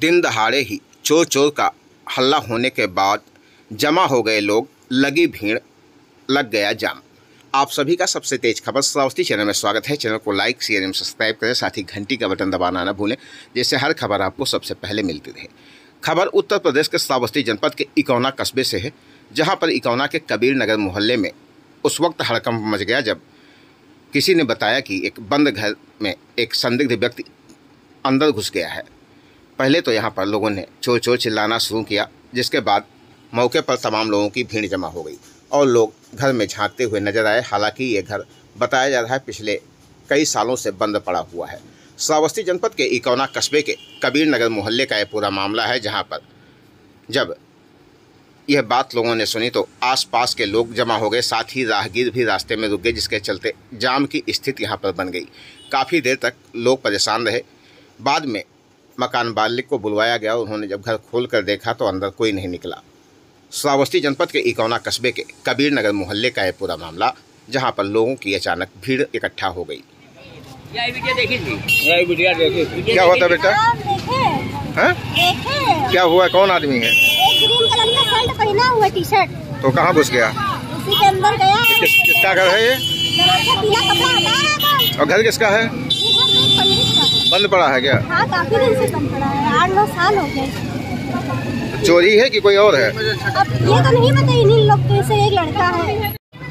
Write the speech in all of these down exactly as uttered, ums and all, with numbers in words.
दिन दहाड़े ही चोर चोर का हल्ला होने के बाद जमा हो गए लोग, लगी भीड़, लग गया जाम। आप सभी का सबसे तेज खबर श्रावस्ती चैनल में स्वागत है। चैनल को लाइक शेयर एवं सब्सक्राइब करें, साथ ही घंटी का बटन दबाना न भूलें, जिससे हर खबर आपको सबसे पहले मिलती रहे। खबर उत्तर प्रदेश के श्रावस्ती जनपद के इकौना कस्बे से है, जहां पर इकौना के कबीर नगर मोहल्ले में उस वक्त हड़कंप मच गया जब किसी ने बताया कि एक बंद घर में एक संदिग्ध व्यक्ति अंदर घुस गया है। पहले तो यहां पर लोगों ने चोर चोर चिल्लाना शुरू किया, जिसके बाद मौके पर तमाम लोगों की भीड़ जमा हो गई और लोग घर में झांकते हुए नजर आए। हालांकि ये घर बताया जा रहा है पिछले कई सालों से बंद पड़ा हुआ है। श्रावस्ती जनपद के इकौना कस्बे के कबीर नगर मोहल्ले का यह पूरा मामला है, जहां पर जब यह बात लोगों ने सुनी तो आसपास के लोग जमा हो गए, साथ ही राहगीर भी रास्ते में रुक गए, जिसके चलते जाम की स्थिति यहां पर बन गई। काफ़ी देर तक लोग परेशान रहे। बाद में मकान मालिक को बुलवाया गया। उन्होंने जब घर खोल कर देखा तो अंदर कोई नहीं निकला। श्रावस्ती जनपद के इकौना कस्बे के कबीर नगर मोहल्ले का यह पूरा मामला, जहां पर लोगों की अचानक भीड़ इकट्ठा हो गई। यही वीडियो देखी थी, यही वीडियो देखी। क्या हुआ था बेटा? हैं? क्या हुआ? कौन आदमी है? एक ग्रीन कलर का शर्ट पहना हुआ टी शर्ट। तो कहाँ घुस गया? उसी के अंदर गया। किस, किसका घर है ये? पीला कपड़ा हटाया था। और घर किसका है? बंद पड़ा है क्या? हाँ, काफी दिन से बंद पड़ा है, आठ नौ साल हो गए। चोरी है कि कोई और है? अब ये तो नहीं पता, इन्हीं लोग में से एक लड़का है।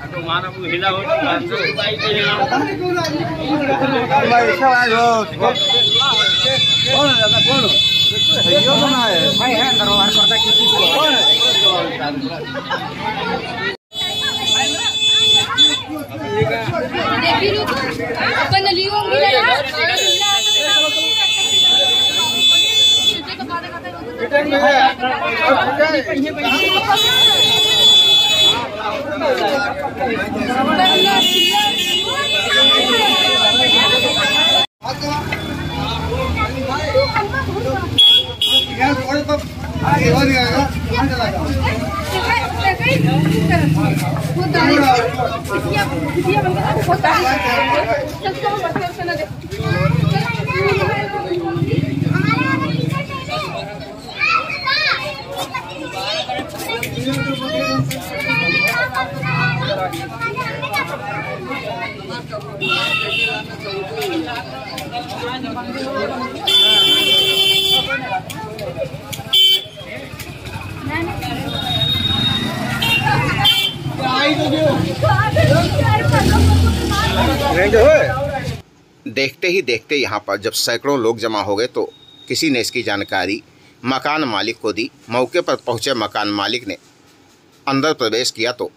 देखते ही देखते यहाँ पर जब सैकड़ों लोग जमा हो गए तो किसी ने इसकी जानकारी मकान मालिक को दी। मौके पर पहुँचे मकान मालिक ने अंदर प्रवेश किया तो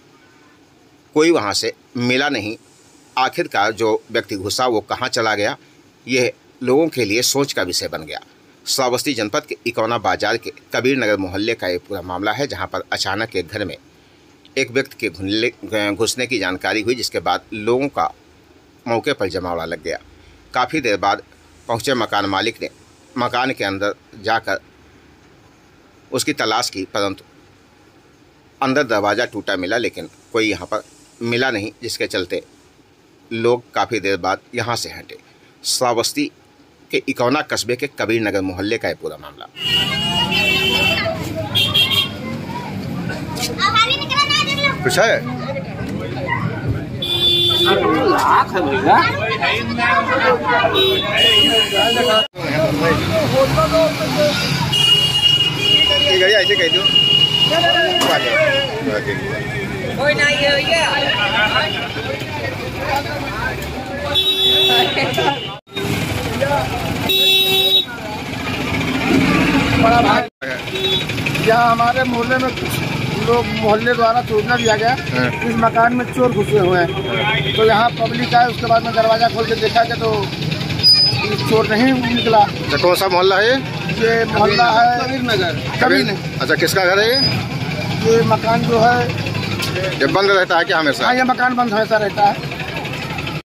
कोई वहाँ से मिला नहीं। आखिरकार जो व्यक्ति घुसा वो कहाँ चला गया, यह लोगों के लिए सोच का विषय बन गया। श्रावस्ती जनपद के इकौना बाजार के कबीर नगर मोहल्ले का ये पूरा मामला है, जहाँ पर अचानक एक घर में एक व्यक्ति के घुसने की जानकारी हुई, जिसके बाद लोगों का मौके पर जमावड़ा लग गया। काफ़ी देर बाद पहुंचे मकान मालिक ने मकान के अंदर जाकर उसकी तलाश की, परंतु अंदर दरवाज़ा टूटा मिला, लेकिन कोई यहां पर मिला नहीं, जिसके चलते लोग काफ़ी देर बाद यहां से हटे। श्रावस्ती के इकौना कस्बे के कबीर नगर मोहल्ले का ये पूरा मामला। कुछ है? ऐसे कह दो कोई नहीं है। बड़ा भाई, यहाँ हमारे मोहल्ले में कुछ लोग मोहल्ले द्वारा सूचना दिया गया इस मकान में चोर घुसे हुए हैं। तो यहाँ पब्लिक आए, उसके बाद में दरवाजा खोल के देखा गया तो चोर नहीं निकला। तो कौन सा मोहल्ला है? ये मोहल्ला है कबीर नगर। कबीर। अच्छा, किसका घर है ये? ये मकान जो है ये बंद रहता है क्या हमेशा? हाँ, ये मकान बंद हमेशा रहता है।